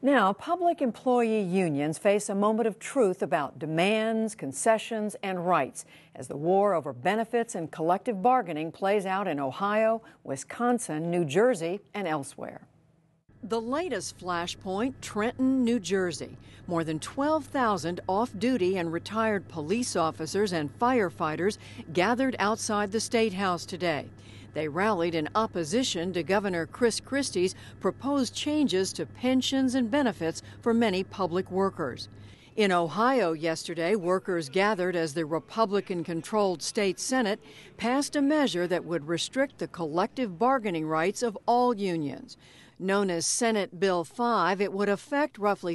Now, public employee unions face a moment of truth about demands, concessions, and rights as the war over benefits and collective bargaining plays out in Ohio, Wisconsin, New Jersey, and elsewhere. The latest flashpoint, Trenton, New Jersey. More than 12,000 off-duty and retired police officers and firefighters gathered outside the State House today. They rallied in opposition to Governor Chris Christie's proposed changes to pensions and benefits for many public workers. In Ohio yesterday, workers gathered as the Republican-controlled state Senate passed a measure that would restrict the collective bargaining rights of all unions. Known as Senate Bill 5, it would affect roughly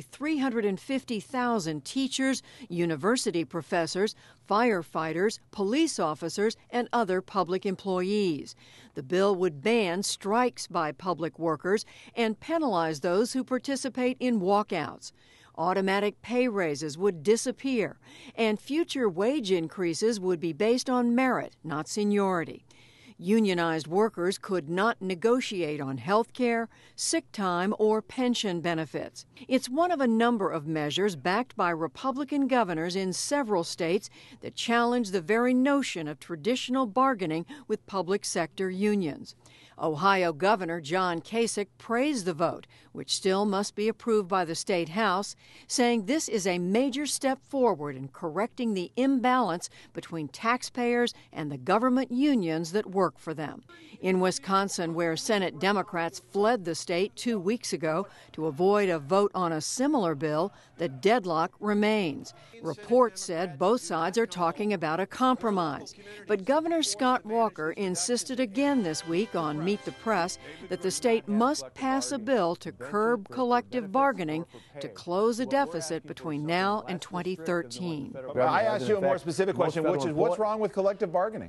350,000 teachers, university professors, firefighters, police officers, and other public employees. The bill would ban strikes by public workers and penalize those who participate in walkouts. Automatic pay raises would disappear, and future wage increases would be based on merit, not seniority. Unionized workers could not negotiate on health care, sick time, or pension benefits. It's one of a number of measures backed by Republican governors in several states that challenge the very notion of traditional bargaining with public sector unions. Ohio Governor John Kasich praised the vote, which still must be approved by the State House, saying this is a major step forward in correcting the imbalance between taxpayers and the government unions that work for them. In Wisconsin, where Senate Democrats fled the state 2 weeks ago to avoid a vote on a similar bill, the deadlock remains. Reports said both sides are talking about a compromise. But Governor Scott Walker insisted again this week on Meet the Press that the state must pass a bill to curb collective bargaining to close a deficit between now and 2013. I asked you a more specific question, which is what's wrong with collective bargaining?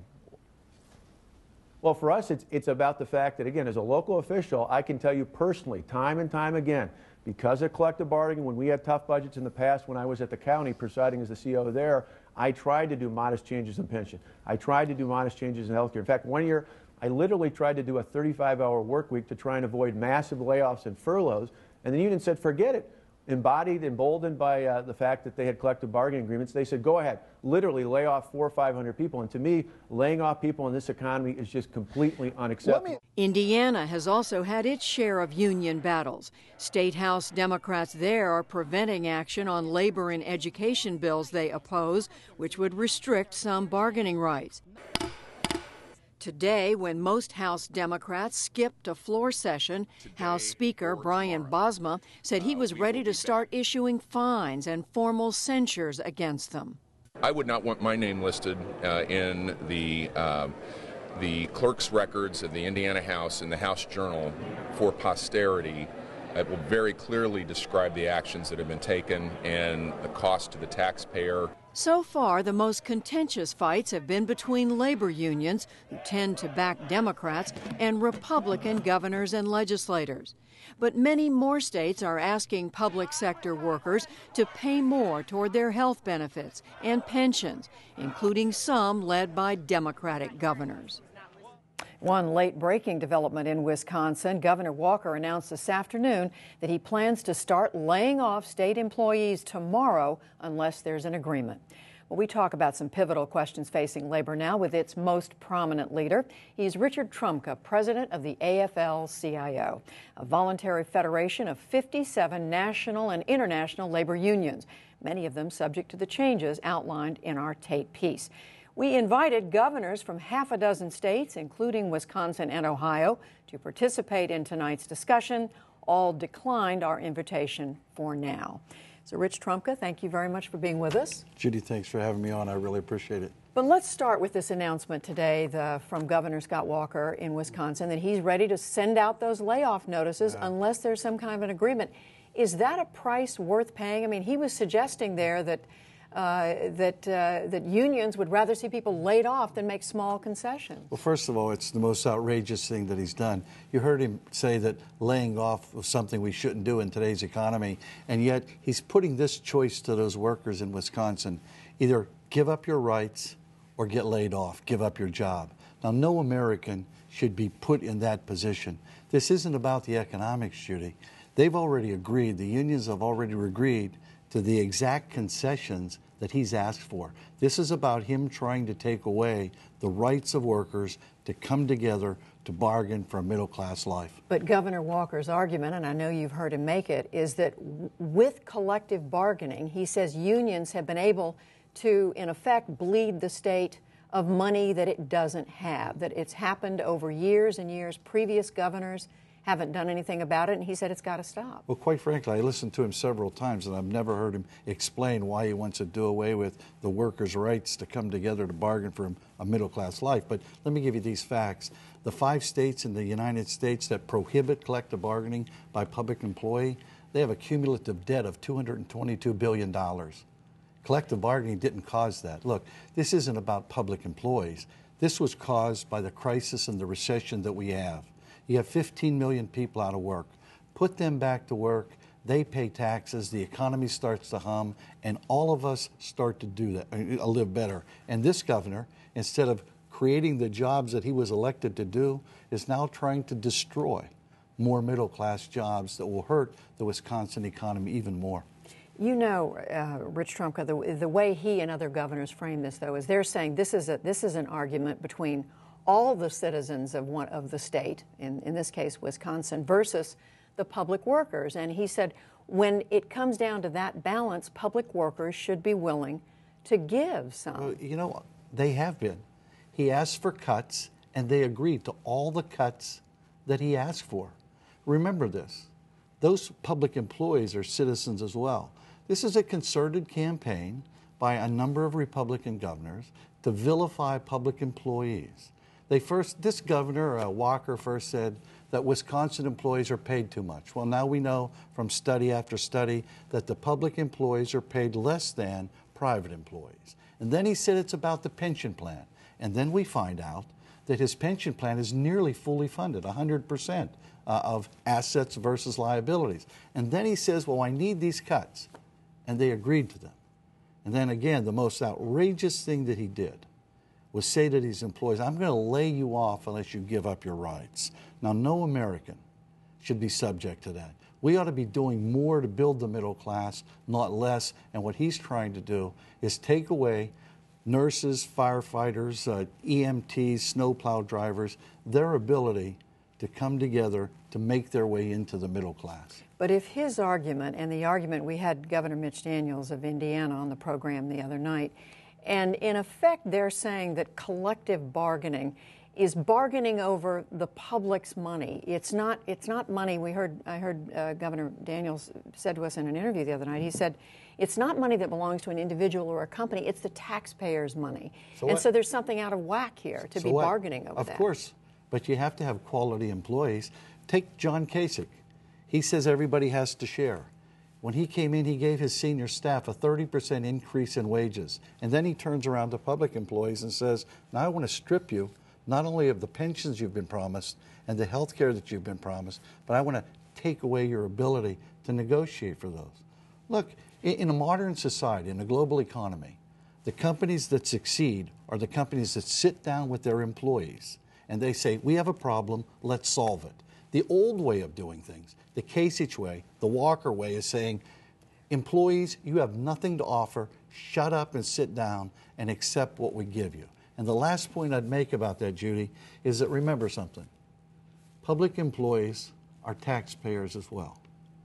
Well, for us, it's about the fact that, again, as a local official, I can tell you personally, time and time again, because of collective bargaining, when we had tough budgets in the past, when I was at the county presiding as the CO there, I tried to do modest changes in pension. I tried to do modest changes in health care. In fact, one year, I literally tried to do a 35-hour work week to try and avoid massive layoffs and furloughs, and the union said, forget it. Emboldened by the fact that they had collective bargaining agreements, they said, go ahead, literally lay off 400 or 500 people. And to me, laying off people in this economy is just completely unacceptable. Indiana has also had its share of union battles. State House Democrats there are preventing action on labor and education bills they oppose, which would restrict some bargaining rights. Today, when most House Democrats skipped a floor session, House Speaker Brian Bosma said he was ready to start issuing fines and formal censures against them. I would not want my name listed in the clerk's records of the Indiana House and the House Journal for posterity. It will very clearly describe the actions that have been taken and the cost to the taxpayer. So far, the most contentious fights have been between labor unions, who tend to back Democrats, and Republican governors and legislators. But many more states are asking public sector workers to pay more toward their health benefits and pensions, including some led by Democratic governors. One late-breaking development in Wisconsin, Governor Walker announced this afternoon that he plans to start laying off state employees tomorrow unless there's an agreement. Well, we talk about some pivotal questions facing labor now with its most prominent leader. He's Richard Trumka, president of the AFL-CIO, a voluntary federation of 57 national and international labor unions, many of them subject to the changes outlined in our tape piece. We invited governors from half a dozen states, including Wisconsin and Ohio, to participate in tonight's discussion. All declined our invitation for now. So, Rich Trumka, thank you very much for being with us. Judy, thanks for having me on. I really appreciate it. But let's start with this announcement today from Governor Scott Walker in Wisconsin that he's ready to send out those layoff notices unless there's some kind of an agreement. Is that a price worth paying? I mean, he was suggesting there that unions would rather see people laid off than make small concessions. Well, first of all, it's the most outrageous thing that he's done. You heard him say that laying off was something we shouldn't do in today's economy, and yet he's putting this choice to those workers in Wisconsin. Either give up your rights or get laid off, give up your job. Now, no American should be put in that position. This isn't about the economics, Judy. They've already agreed, the unions have already agreed to the exact concessions that he's asked for. This is about him trying to take away the rights of workers to come together to bargain for a middle-class life. But Governor Walker's argument, and I know you've heard him make it, is that with collective bargaining, he says unions have been able to, in effect, bleed the state of money that it doesn't have, that it's happened over years and years. Previous governors haven't done anything about it, and he said it's got to stop. Well, quite frankly, I listened to him several times, and I've never heard him explain why he wants to do away with the workers' rights to come together to bargain for a middle-class life. But let me give you these facts. The 5 states in the United States that prohibit collective bargaining by public employee, they have a cumulative debt of $222 billion. Collective bargaining didn't cause that. Look, this isn't about public employees. This was caused by the crisis and the recession that we have. You have 15 million people out of work. Put them back to work, they pay taxes, the economy starts to hum, and all of us start to do that, live better. And this governor, instead of creating the jobs that he was elected to do, is now trying to destroy more middle-class jobs that will hurt the Wisconsin economy even more. You know, Rich Trumka, the way he and other governors frame this, though, is they're saying this is an argument between all the citizens of the state, in this case Wisconsin, versus the public workers. And he said when it comes down to that balance, public workers should be willing to give some. Well, you know, they have been. He asked for cuts, and they agreed to all the cuts that he asked for. Remember this. Those public employees are citizens as well. This is a concerted campaign by a number of Republican governors to vilify public employees. This governor, Walker, first said that Wisconsin employees are paid too much. Well, now we know from study after study that the public employees are paid less than private employees. And then he said it's about the pension plan. And then we find out that his pension plan is nearly fully funded, 100% of assets versus liabilities. And then he says, well, I need these cuts. And they agreed to them. And then again, the most outrageous thing that he did was say to these employees, I'm going to lay you off unless you give up your rights. Now, no American should be subject to that. We ought to be doing more to build the middle class, not less. And what he's trying to do is take away nurses, firefighters, EMTs, snowplow drivers, their ability to come together to make their way into the middle class. But if his argument, and the argument, we had Governor Mitch Daniels of Indiana on the program the other night, and in effect they're saying that collective bargaining is bargaining over the public's money. It's not money. I heard Governor Daniels said to us in an interview the other night, he said, it's not money that belongs to an individual or a company, it's the taxpayers' money. So there's something out of whack here to be bargaining over that. Of course, but you have to have quality employees. Take John Kasich. He says everybody has to share. When he came in, he gave his senior staff a 30% increase in wages. And then he turns around to public employees and says, now I want to strip you not only of the pensions you've been promised and the health care that you've been promised, but I want to take away your ability to negotiate for those. Look, in a modern society, in a global economy, the companies that succeed are the companies that sit down with their employees and they say, we have a problem, let's solve it. The old way of doing things, the Kasich way, the Walker way, is saying, employees, you have nothing to offer, shut up and sit down and accept what we give you. And the last point I'd make about that, Judy, is that remember something. Public employees are taxpayers as well.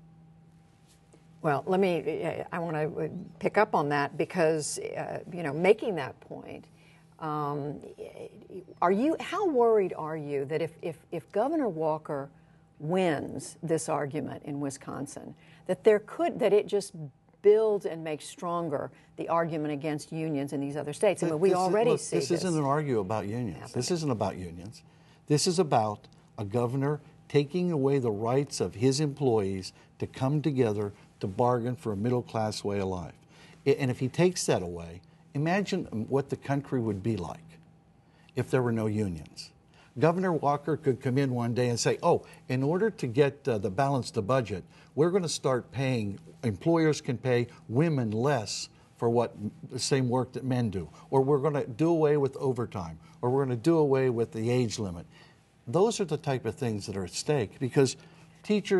Well, I want to pick up on that because, making that point, how worried are you that if Governor Walker wins this argument in Wisconsin, that it just builds and makes stronger the argument against unions in these other states? I mean, we already see this. This isn't an argument about unions. Happening. This isn't about unions. This is about a governor taking away the rights of his employees to come together to bargain for a middle-class way of life. And if he takes that away, imagine what the country would be like if there were no unions. Governor Walker could come in one day and say, oh, in order to get the balance the budget, we're going to start paying, employers can pay women less for the same work that men do, or we're going to do away with overtime, or we're going to do away with the age limit. Those are the type of things that are at stake because teachers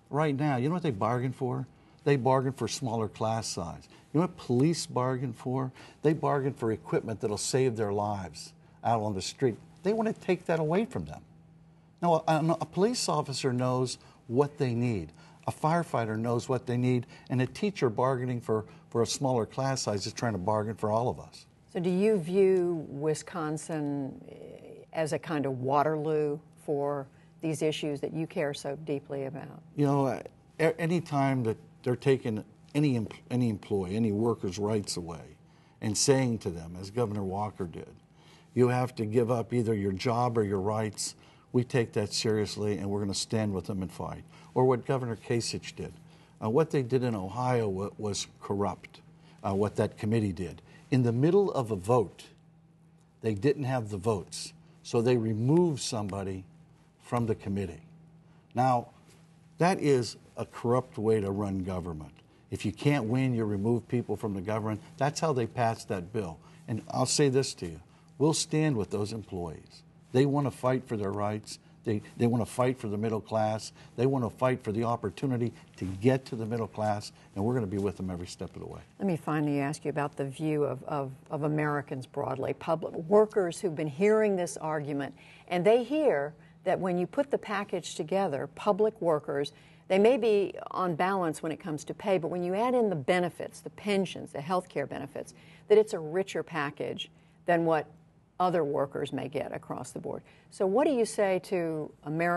right now, you know what they bargain for? They bargain for smaller class size. You know what police bargain for? They bargain for equipment that'll save their lives out on the street. They want to take that away from them. Now, a police officer knows what they need. A firefighter knows what they need. And a teacher bargaining for a smaller class size is trying to bargain for all of us. So do you view Wisconsin as a kind of Waterloo for these issues that you care so deeply about? You know, any time that they're taking any employee, any worker's rights away and saying to them, as Governor Walker did, you have to give up either your job or your rights, we take that seriously and we're going to stand with them and fight. Or what Governor Kasich did. What they did in Ohio was corrupt, what that committee did. In the middle of a vote, they didn't have the votes, so they removed somebody from the committee. Now, that is a corrupt way to run government. If you can't win, you remove people from the government. That's how they passed that bill. And I'll say this to you. We'll stand with those employees. They want to fight for their rights. They want to fight for the middle class. They want to fight for the opportunity to get to the middle class, and we're going to be with them every step of the way. Let me finally ask you about the view of Americans broadly, public workers who've been hearing this argument, and they hear that when you put the package together, public workers, they may be on balance when it comes to pay, but when you add in the benefits, the pensions, the health care benefits, that it's a richer package than what other workers may get across the board. So what do you say to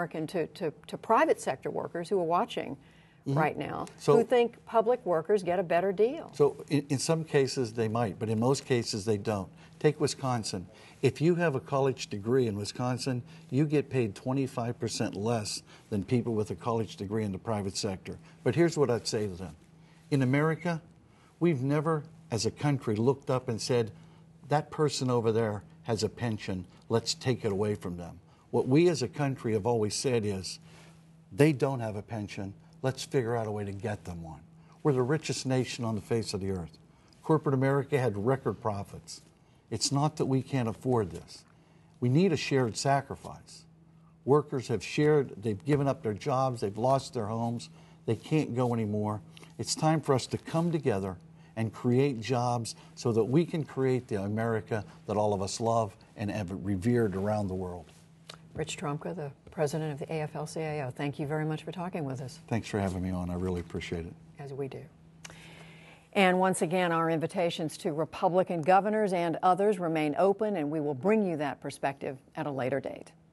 to private sector workers who are watching right now, who think public workers get a better deal? So in some cases they might, but in most cases they don't. Take Wisconsin. If you have a college degree in Wisconsin, you get paid 25% less than people with a college degree in the private sector. But here's what I'd say to them. In America, we've never, as a country, looked up and said, that person over there has a pension, let's take it away from them. What we as a country have always said is, they don't have a pension, let's figure out a way to get them one. We're the richest nation on the face of the earth. Corporate America had record profits. It's not that we can't afford this. We need a shared sacrifice. Workers have shared, they've given up their jobs, they've lost their homes, they can't go anymore. It's time for us to come together and create jobs so that we can create the America that all of us love and have revered around the world. Rich Trumka, the president of the AFL-CIO, thank you very much for talking with us. Thanks for having me on. I really appreciate it. As we do. And once again, our invitations to Republican governors and others remain open, and we will bring you that perspective at a later date.